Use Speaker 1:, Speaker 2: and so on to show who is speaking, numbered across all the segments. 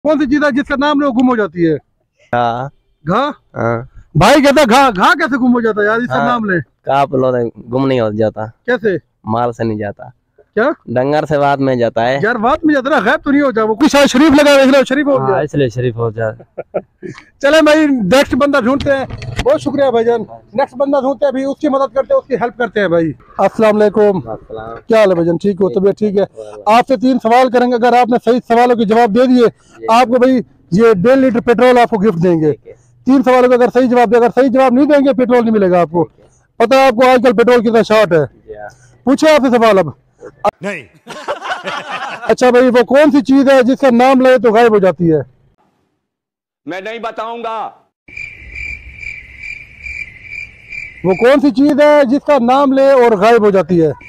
Speaker 1: कौन सी चीज है जिसका नाम लो गुम हो जाती है?
Speaker 2: घा।
Speaker 1: घा?
Speaker 2: हाँ।
Speaker 1: भाई कहता घा घा कैसे गुम हो जाता है यार, इसका नाम ले।
Speaker 2: का गुम नहीं हो जाता।
Speaker 1: कैसे?
Speaker 2: माल से नहीं जाता।
Speaker 1: क्या?
Speaker 2: डंगर से बाद में जाता है।
Speaker 1: यार बात में जाता है, गैब तो नहीं हो जाए। वो कुछ शरीफ लगा इसलिए शरीफ हो गया।
Speaker 2: इसलिए शरीफ हो जाए।
Speaker 1: चले भाई नेक्स्ट बंदा ढूंढते हैं। बहुत शुक्रिया भाईजान। नेक्स्ट बंदा ढूंढते हैं, अभी उसकी मदद करते हैं, उसकी हेल्प करते हैं भाई। अस्सलाम वालेकुम। क्या हाल है भाईजान? ठीक हो? तबीयत ठीक है? आपसे 3 सवाल करेंगे, अगर आपने सही सवालों के जवाब दे दिए आपको भाई ये 1.5 लीटर पेट्रोल आपको गिफ्ट देंगे। 3 सवालों का अगर सही जवाब दे, अगर सही जवाब नहीं देंगे पेट्रोल नहीं मिलेगा आपको। पता है आपको आजकल पेट्रोल कितना शॉर्ट है? पूछे आपसे सवाल अब? नहीं। अच्छा भाई, वो कौन सी चीज है जिसका नाम ले तो गायब हो जाती है?
Speaker 3: मैं नहीं बताऊंगा।
Speaker 1: वो कौन सी चीज है जिसका नाम ले और गायब हो जाती है?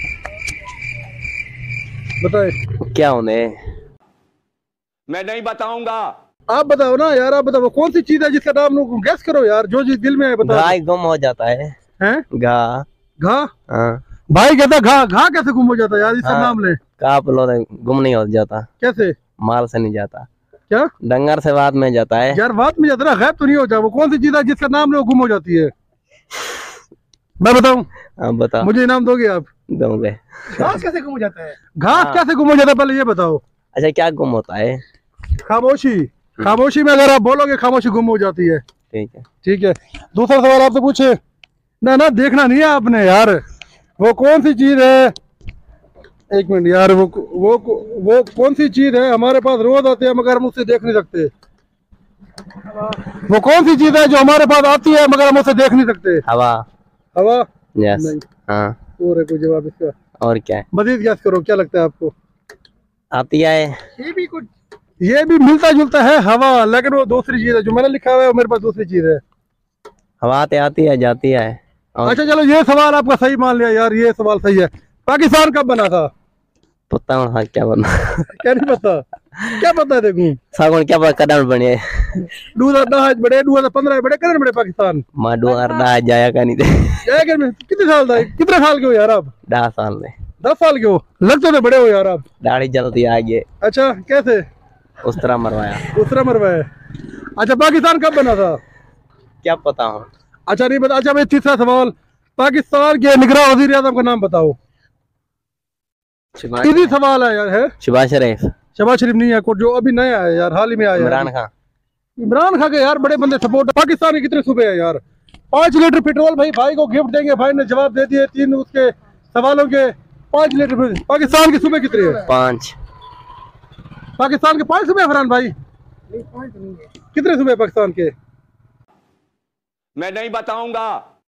Speaker 1: बताए।
Speaker 2: क्या होने?
Speaker 3: मैं नहीं बताऊंगा।
Speaker 1: आप बताओ ना यार, आप बताओ वो कौन सी चीज है जिसका नाम लो, गैस करो यार, जो चीज दिल में है बताओ।
Speaker 2: घा गुम हो जाता है।
Speaker 1: हैं?
Speaker 2: घा।
Speaker 1: घा?
Speaker 2: हाँ।
Speaker 1: भाई कहता घा घा कैसे गुम हो जाता है यार, इसका नाम ले।
Speaker 2: का गुम नहीं हो जाता।
Speaker 1: कैसे?
Speaker 2: माल से नहीं जाता।
Speaker 1: क्या?
Speaker 2: डंगर से बाद में जाता है।
Speaker 1: यार बात में जाता है, गैब तो नहीं हो जाए। वो कौन सी चीज है जिसका नाम लो गुम हो जाती है? मैं बताऊं?
Speaker 2: आप बताओ।
Speaker 1: मुझे इनाम दोगे आप?
Speaker 2: दोगे।
Speaker 1: घास कैसे गुम हो जाता है? घास कैसे गुम हो जाता है पहले ये बताओ।
Speaker 2: अच्छा, क्या गुम होता है?
Speaker 1: खामोशी। खामोशी में अगर आप बोलोगे खामोशी गुम हो जाती है।
Speaker 2: ठीक है।
Speaker 1: ठीक है, दूसरा सवाल आपसे पूछे ना। ना देखना नहीं है आपने यार। वो कौन सी चीज है, एक मिनट यार, वो कौन सी चीज है हमारे पास रोज आते हैं मगर हम उससे देख नहीं सकते? वो कौन सी चीज है जो हमारे पास आती है मगर हम उसे देख नहीं सकते?
Speaker 2: हवा।
Speaker 1: हवा?
Speaker 2: यस। हाँ।
Speaker 1: और है कोई जवाब इसका?
Speaker 2: और क्या है?
Speaker 1: मजीद गैस करो, क्या लगता है आपको?
Speaker 2: आती है।
Speaker 1: ये भी मिलता जुलता है हवा, लेकिन वो दूसरी चीज है। जो मैंने लिखा हुआ है वो मेरे पास दूसरी चीज है।
Speaker 2: हवा आती है जाती है।
Speaker 1: अच्छा चलो, ये सवाल आपका सही मान लिया यार, ये सवाल सही है। पाकिस्तान कब बना था?
Speaker 2: पता हाँ, क्या बना?
Speaker 1: क्या नहीं पता? क्या पता है देखूं?
Speaker 2: सागौन क्या पता कदम बने।
Speaker 1: 2010 बड़े, 2015 बड़े, कदम बड़े पाकिस्तान।
Speaker 2: मां 2010 जाया का नहीं थे।
Speaker 1: कितने साल था? कितने साल के हो यार आप?
Speaker 2: 10 साल में।
Speaker 1: 10 साल के हो? लगते तो बड़े हो यार आप।
Speaker 2: दाढ़ी जल्दी आ गई।
Speaker 1: अच्छा कैसे?
Speaker 2: उस तरह मरवाया।
Speaker 1: उस तरह मरवाया। अच्छा पाकिस्तान कब बना था?
Speaker 2: क्या पता हूँ।
Speaker 1: अच्छा नहीं पता। अच्छा भाई तीसरा सवाल, पाकिस्तान के निगरान वजीर आजम का नाम बताओ। इजी सवाल है यार। है
Speaker 2: शहबाज शरीफ।
Speaker 1: शहबाज शरीफ नहीं है, कोई जो अभी नया है यार, हाल ही में आया।
Speaker 2: इमरान खान।
Speaker 1: इमरान खान के यार बड़े बंदे सपोर्ट। पाकिस्तान के कितने सूबे हैं यार? 5 लीटर पेट्रोल भाई को गिफ्ट देंगे। भाई ने जवाब दे दिए 3 उसके सवालों के। 5 लीटर। पाकिस्तान के सूबे कितने हैं?
Speaker 2: 5।
Speaker 1: पाकिस्तान के 5 सूबे फरहान भाई? कितने सूबे पाकिस्तान के?
Speaker 3: मैं नहीं बताऊंगा।